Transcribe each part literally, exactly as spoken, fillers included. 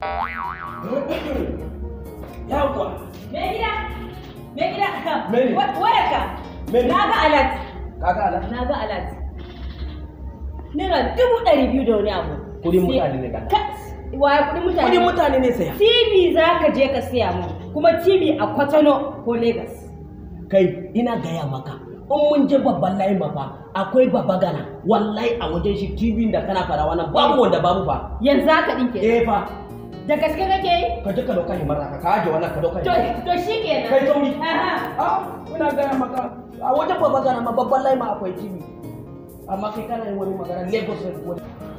Yawwa. Me gida? Me gida? Mene? Wayarka? Mene? Na ga alat. Kaga alat? Na ga alat. Naira dubu ɗari biyu da wani abu. Kudin mutane ne kaga. Waya kudin mutane? Kudin mutane ne saya. T V za ka je ka siya mu. Kuma T V a Kwatano ko Lagos. Kai ina gaya maka. In mun je babban layi mafa akwai baba gana. Wallahi a wajen shi T V da kana fara wannan babu wanda babu fa. Yanzu haka ɗinke. Eh fa. Da gaske kake yi? Ka je ka dauka himar ka ka aje wannan ka dauka. To to shikenan. Kai tauri. Aha. Ah, ina gaya maka. A wajen baba gana ma babban layi ma akwai T V. Amma kai kana yin wani magana Lagos ne ko.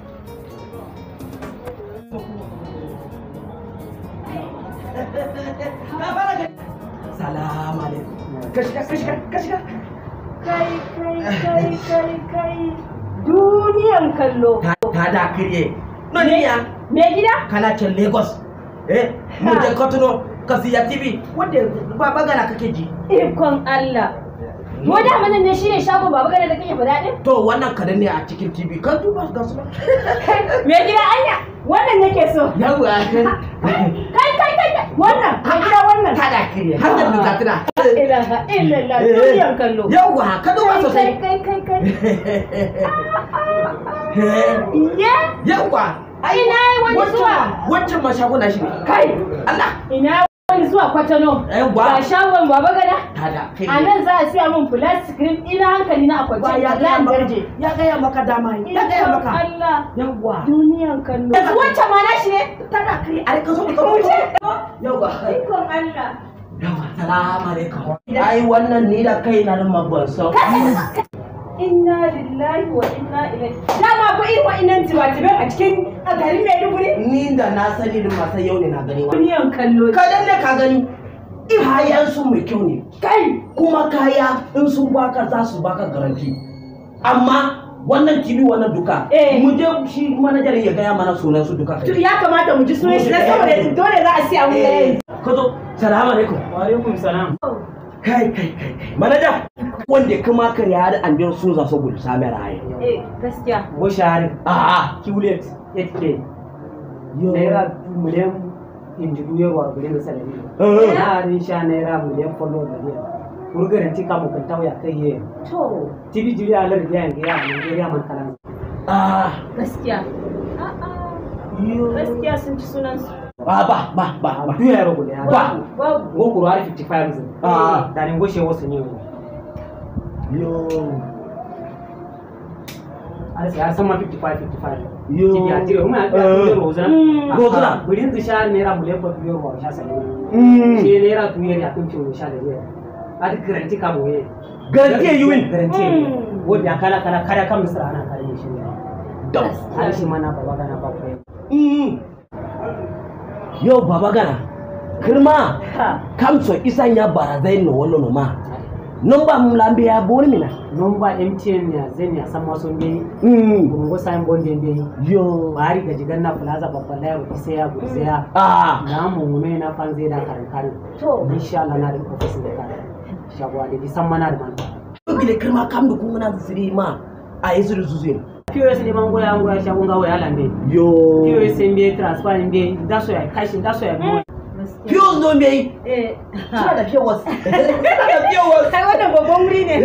Salamu alaikum. Kashiga kashiga kashiga. Kai kai kai kai kai. Duniyan kallo. Ta da kirye. Noniya. Me gida? Kana can Lagos. Eh, mu je Kotono ka siya T V wanda baba gana kake ji. Ikon Allah. Ko da mana ne shine shagon baba gana da kake faɗa din? To wannan kadan ne a cikin T V. Kan duba ga su. Me gida anya? Wannan nake so. Yawa. Kai kai kai wannan, me gida wannan. Ta da kirye. Har da bukatuna. Ilaha illallah duniyan kallo. Yawa, ka duba sosai. Kai kai kai kai. Iya? Yawa. Ina wani zuwa. Wancan ma shagona shi ne. Kai. Allah. Ina wani zuwa Kwatano. Yawa. Ga shagon baba gada. Ta da kirye. A nan za a siya min flat screen ina hankali na akwai. Ya gaya maka. Ya gaya maka dama. Ya gaya maka. Allah. Yawa. Duniyan kallo. Yanzu wancan ma na shi ne. Ta da kirye. Ai ka zo ka wuce. Yawa. Ikon Allah. Yawa. Salamu alaikum. Ai wannan ni da kai na nan ban san. Inna lillahi wa inna ilaihi. Dama ku irin wa'innan tiwatibai a cikin a garin Maiduguri? Ni da na sani da masu yau ne na gani wa. Duniyan kallo. Ka lalle ka gani. Kayan su mai kyau ne. Kai kuma kaya in sun baka za su baka garanti. Amma wannan T V wannan duka. Mu je shi manajar ya gaya mana sunan su duka. Ya kamata mu ji sunan shi na saboda dole za a siya mu yayin. Ka zo. Salamu alaikum. Wa alaikum salam. Kai kai kai kai. Manaja wanda kuma kan ya da an biyo sun za su gudu same raye. Eh gaskiya. Go share. Ah, Qlet eight K. Naira miliyan inji duyar wa gure da salari. Na rin sha naira miliyan follow da riya. Kurgarin tika mu kan tawaya kai ye. To, T V jiri alar da yan ga ya Nigeria man kalan. ah, gaskiya. A'a. Gaskiya sun ci sunan su. ba ba ba ba ba. Duya ya rubuta ya. Ba. Babu. Go kuro har fifty-five zin. Ah. Da ni go she wasu ne. Yo. Har sai har sama fifty-five fifty-five. Yo. T V a tire kuma ya da rozana. Rozana. Burin zishar naira miliyan ko duyar wa sha salari. Mm. Shi naira duyar ya kun ciwo sha da riya. Ad garanti ka boye. Garanti you win. Garanti. Mm. Wodi akala kala kada kan misra ana kare shi ne. Dam. Har shi mana baba gana ba ko. Mm. Yo baba gana. Kirma. Ha. Kamso isan ya barazai no wallo no ma. Number mlambe ya boni mina. Nomba M T N ya zen ya san maso mbe. Mm. Kungo sign bond mbe. Yo. Bari ga jigan na plaza babba la yau sai ya gurse ya. Ah. Na mu ne na fan zai da karin karin. To. Insha Allah na da office da karin. Shagwa da san mana da man. Gile kirma kam da kuma na siri ma. A yesu da zuzu. P O S ne man goya an goya shagon gawo ya lambe. Yo. P O S mbe transfer mbe daso ya kashi daso ya mo. Fuse no me. Eh. Suna da fiyawas. Suna da fiyawas. Kai wannan babban wuri ne.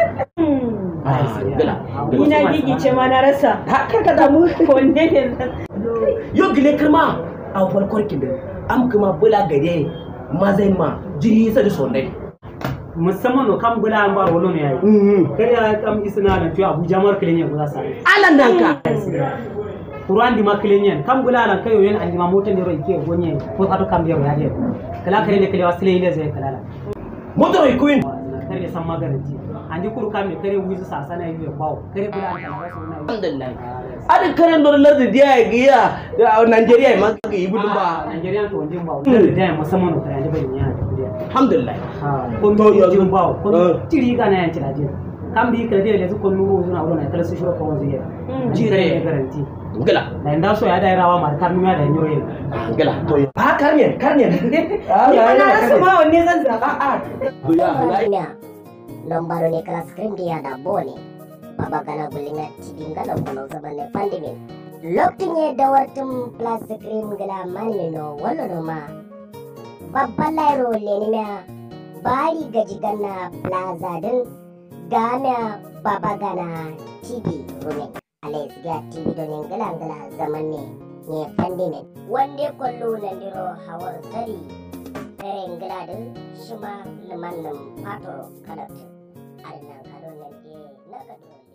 Ah, gila. Ina gigice ma na rasa. Haka ka damu. Wanne ne? Yo gile kirma. A farkon kibin. Am kuma bula gare mazai ma jiri sa da sonai. Musamman no kam gula an bar wolo ne yayi. Kare ya kam isna da tuya Abuja mar kilen ya guza sa. Alan nan ka. Kuran di maklenyen kam gula lan kayo yen andi ma moto ne ro ike gonye ko ato kam biyo ya de kala kare ne kale wasle ile zai kala Motor queen. kare san magaranti andi kuru kam ne kare wizu sa sana yi bawo kare gula an wasu na Alhamdulillah. Adin karen dollar da dia ya ga Nigeria ma ga yi budun ba. Nigeria to ndin bawo da da musamman no kare ba ni ya Alhamdulillah. ha ko to yo ndin bawo ko tiri ga na yan tiraje kam bi kare da lezu ko nuru zuna wona kala su shiro ko wanzu ya jire garanti Gila. da inda so ya da rawa mar kan ya da nyoro ye Gila. To ha karne karne. Ah, Ni na rasa ma wanne zan zaba. ah. Ya. Lombaro ne kala screen dia da bone. Baba gana gulinga tidinga lo kono sabane pandemi. lokacin ya da wartin plastic cream gila mani no wallo no ma babban lairo lenimia bari gaji gana plaza din gana baba gana tv rune alais ga tv donin gila gila zaman ne ne pandemic wanda kollo na diro hawar sari karen gila din shima liman nan patoro kalatu a nan kalo nan ke na